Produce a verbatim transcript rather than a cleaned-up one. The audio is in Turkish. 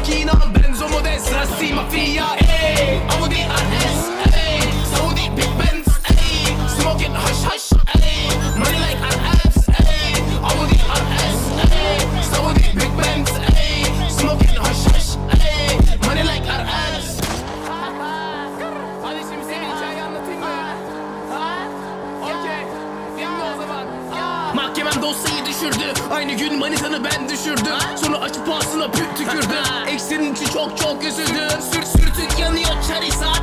macchina, benzo modesta, sì mafia, ey. Audi R S, ey. Saudi big Benz, ey. Smoking hush hush, ey. Money like R S, ey. Audi R S, ey. Saudi big Benz, ey. Smoking hush hush, ey. Money like R S. Hadi şimdi senin hikayeyi anlatayım mı? Okey, dinle o zaman. Mahkemem dosyayı düşürdü. Aynı gün manitanı ben düşürdüm. Sonra açıp ağzına püt tükürdüm. Eksenin için çok çok üzüldüm. Sürt sürtük yanıyor Charizard.